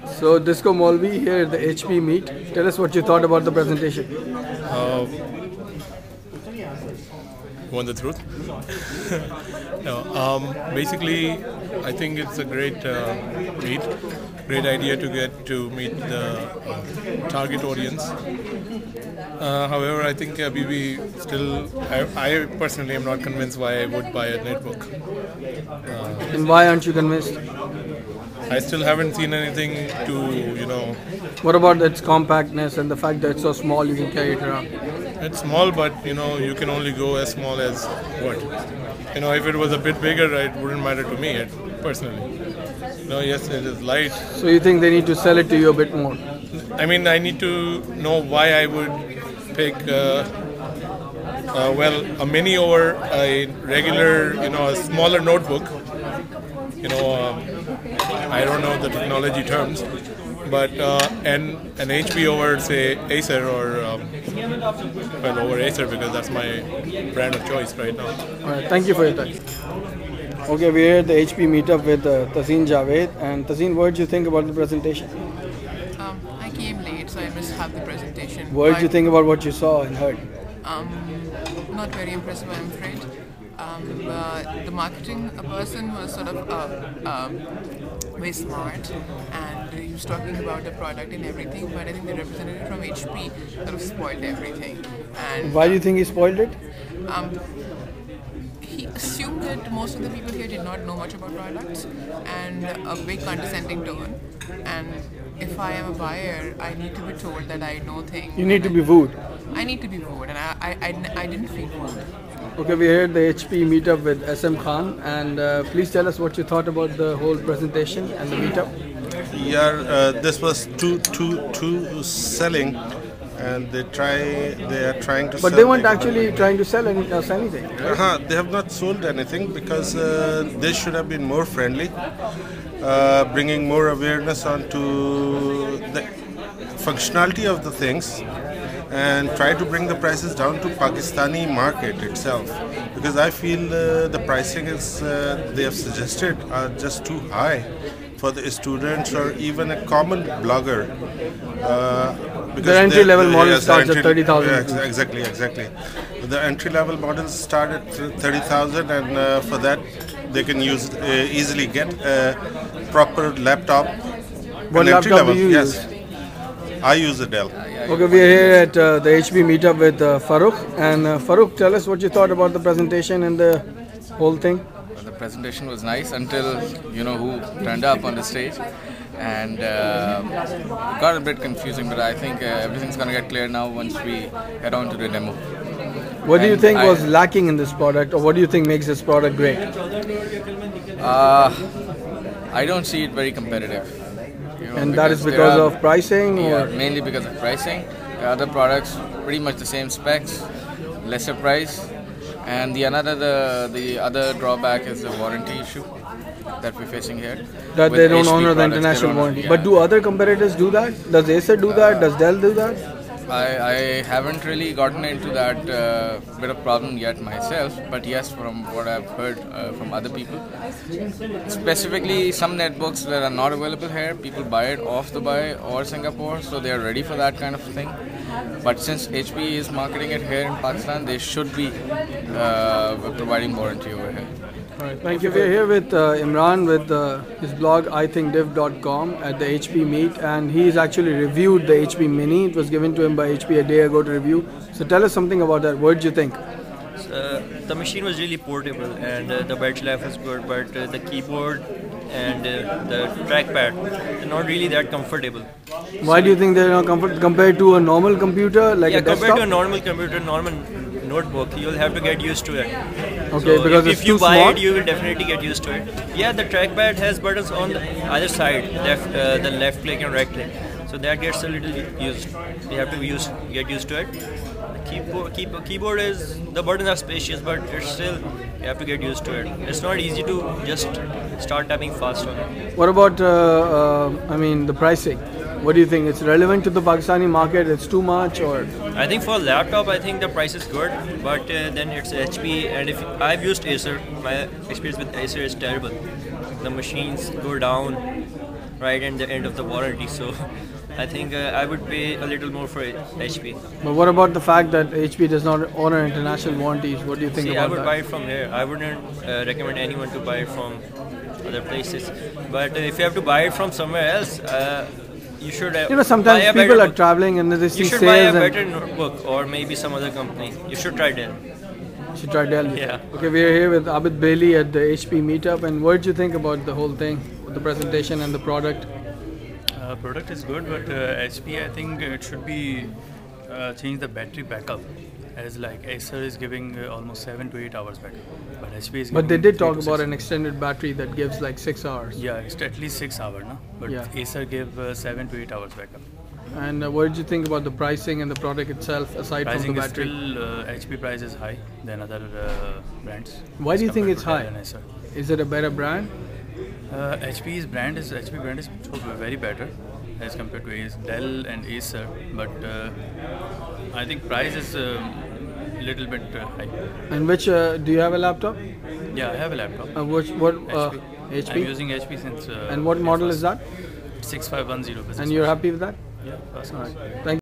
So Disco Molvi here at the HP meet. Tell us what you thought about the presentation. Uh, Want the truth? No. Basically, I think it's a great meet. Great idea to get to meet the target audience. However, I think BB still. I personally am not convinced why I would buy a netbook. And why aren't you convinced? I still haven't seen anything to. What about its compactness and the fact that it's so small you can carry it around? It's small, but you can only go as small as what. If it was a bit bigger, it wouldn't matter to me personally. Yes, it is light. So you think they need to sell it to you a bit more? I mean, I need to know why I would pick, a mini over a regular, a smaller notebook. I don't know the technology terms, but an HP over, say, Acer or, over Acer because that's my brand of choice right now. Alright, thank you for your time. Okay, we're here at the HP meetup with Taseen Javed. And Taseen, what did you think about the presentation? I came late, so I missed half the presentation. What did you think about what you saw and heard? Not very impressive, I'm afraid. The marketing person was sort of very smart, and he was talking about the product and everything, but I think the representative from HP sort of spoiled everything. And why do you think he spoiled it? He assumed that most of the people here did not know much about products, and a very condescending tone. And if I am a buyer, I need to be told that I know things. You need to be wooed. I need to be wooed, and I didn't feel wooed. Okay, we're here at the HP meetup with SM Khan, and please tell us what you thought about the whole presentation and the meetup. Yeah, this was too selling, and they are trying to. But they weren't actually trying to sell anything. Right? They have not sold anything because they should have been more friendly, bringing more awareness onto the functionality of the things, and try to bring the prices down to Pakistani market itself, because I feel the pricing is they have suggested are just too high for the students or even a common blogger. The entry level model starts at 30,000. Yeah, exactly. The entry level models start at 30,000, and for that they can easily get a proper laptop. What laptop do you use? I use a Dell. Okay, we are here at the HP meetup with Farooq. And Farooq, tell us what you thought about the presentation and the whole thing. The presentation was nice until who turned up on the stage, and it got a bit confusing. But I think everything's gonna get clear now once we head on to the demo. What do you think was lacking in this product, or what do you think makes this product great? I don't see it very competitive. And that is because of pricing? Yeah, mainly because of pricing. The other products, pretty much the same specs, lesser price. And the other drawback is the warranty issue that we're facing here. That they don't honor the international warranty. Yeah. But do other competitors do that? Does Acer do that? Does Dell do that? I haven't really gotten into that bit of problem yet myself, but yes, from what I've heard from other people, specifically some netbooks that are not available here, people buy it off Dubai or Singapore, so they are ready for that kind of thing. But since HP is marketing it here in Pakistan, they should be providing warranty over here. Alright, thank you. We're here with Imran with his blog ithinkdiv.com at the HP meet, and he's actually reviewed the HP Mini. It was given to him by HP a day ago to review. So tell us something about that. What did you think? The machine was really portable, and the battery life was good, but the keyboard and the trackpad are not really that comfortable. Why do you think they're not comfortable compared to a normal computer like a desktop? Compared to a normal computer, normal notebook, you'll have to get used to it. Okay, so because if you buy it, you will definitely get used to it. Yeah, the trackpad has buttons on either side, the left click and right click. So that gets a little used. You have to get used to it. The keyboard is, the buttons are spacious, but it's still, you have to get used to it. It's not easy to just start tapping fast on it. What about, the pricing? What do you think? It's relevant to the Pakistani market? It's too much, or? I think for a laptop, I think the price is good, but then it's HP, and if I've used Acer, my experience with Acer is terrible. The machines go down right at the end of the warranty. So I think I would pay a little more for HP. But what about the fact that HP does not honor international warranties? What do you think See, about I would that? buy it from here. I wouldn't recommend anyone to buy it from other places. But if you have to buy it from somewhere else, you should Sometimes buy a people better are traveling and they You see should buy a sales and better notebook or maybe some other company. You should try Dell. should try Dell. Yeah. Okay, we are here with Abid Bailey at the HP meetup. And what did you think about the whole thing, the presentation and the product? Product is good, but HP, I think it should be change the battery backup. As like Acer is giving almost 7 to 8 hours backup, but HP is. But they giving did 3 talk to about 6. an extended battery that gives like 6 hours. Yeah, it's at least 6 hours, no? But Yeah. Acer gave 7 to 8 hours backup. And what did you think about the pricing and the product itself aside Pricing from the is battery? still HP price is high than other brands. Why do you think compared it's to Dell high? and Acer. Is it a better brand? HP brand is very better as compared to Dell and Acer, but I think price is little bit high. And which do you have a laptop? Yeah, I have a laptop. What HP. I'm using HP since. And what model is that? 6510 business. And you're happy with that? Yeah, first class. Thank you.